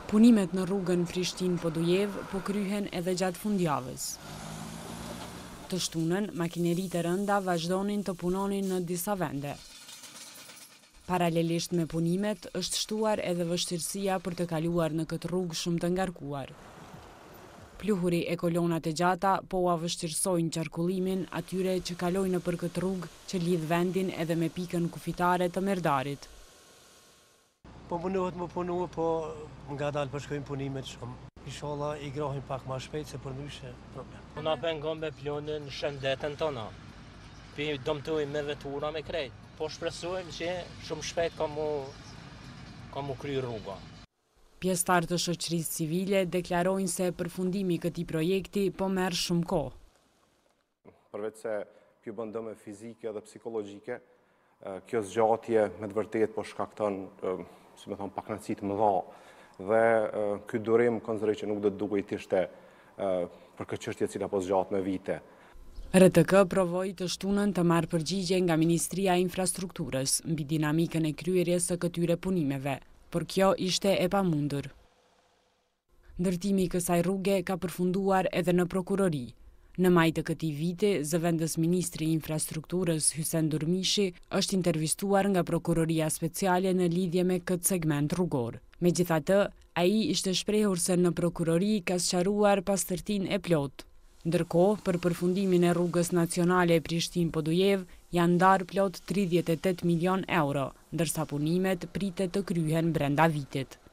Punimet në rrugën Prishtinë-Podujev po kryhen edhe gjatë fundjavës. Të shtunën, makineritë e rënda vazhdonin të punonin në disa vende. Paralelisht me punimet, është shtuar edhe vështirësia për të kaluar në këtë rrugë shumë të ngarkuar. Pluhuri e kolonat e gjata po ua vështirësojnë qarkullimin atyre që kalojnë nëpër këtë rrugë që lidh vendin edhe me pikën kufitare të Merdarit. Po munohet më punu, po nga dalë përshkojnë punimet shumë. Inshallah i grohin pak ma shpejt se për ndryshe problem. Na pengon me plonin shëndetën tona. Pi domtojmë me vetura me krejt. Po shpresojmë që shumë shpejt ka mu kry rruga. Pjesëtarë të shoqërisë civile deklarojnë se përfundimi i këtij projekti po merr shumë kohë. Përveç se kjo bën dëme fizike dhe psikologjike, kjo zgjatje me të vërtetë po shkakton, si me thonë, pakënaqësi të mëdha dhe ky durim konsideroj që nuk do të duhej të ishte për këtë çështje e cila po zgjat me vite. RTK provoi të shtunën të marrë përgjigje nga Ministria e Infrastrukturës mbi dinamikën e kryerjes së këtyre punimeve, por kjo ishte e pamundur. Ndërtimi i kësaj rruge ka përfunduar edhe në prokurori. Në maj të këtij viti, zëvendës ministri i infrastrukturës Hysen Durmishi është intervistuar nga prokuroria speciale në lidhje me këtë segment rrugor. Megjithatë, ai ishte shprehur se në prokurori ka sqaruar pastërtinë e plotë. Ndërkohë, për përfundimin e rrugës nacionale Prishtinë-Podujev janë ndarë plot 38 milion euro, ndërsa punimet pritet të kryhen brenda vitit.